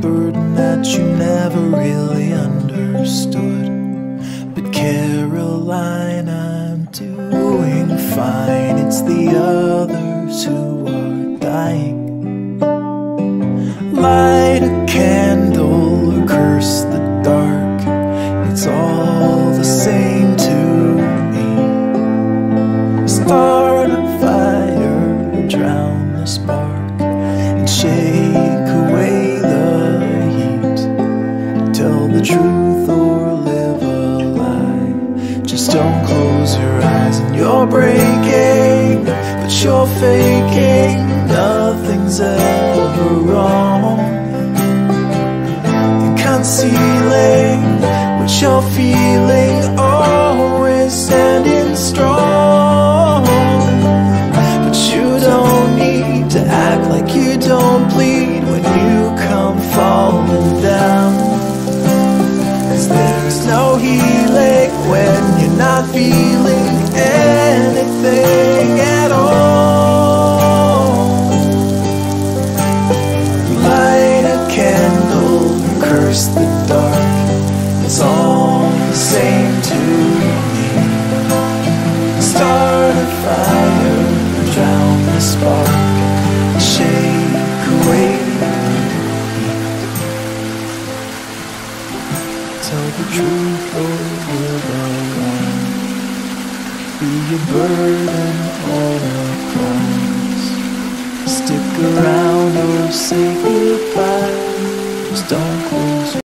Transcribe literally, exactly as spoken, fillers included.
burden that you never really understood. But Caroline, I'm doing fine. It's the others who are dying. Light a candle or curse the dark, it's all the same to me. Start a fire, drown the spark, and shake away the heat. Tell the truth or live a lie. Just don't close your eyes. And you're breaking, but you're faking. Nothing's ever wrong. And concealing what you're feeling, always standing strong. But you don't need to act like you don't bleed when you come falling down. 'Cause there's no healing when you're not feeling anything at all. Light a candle and curse the dark, it's all the same to me. Start a fire, drown the spark, shake away the heat. Tell the truth or live a lie. Be a burden or a promise. Stick around or say goodbye. Just don't close your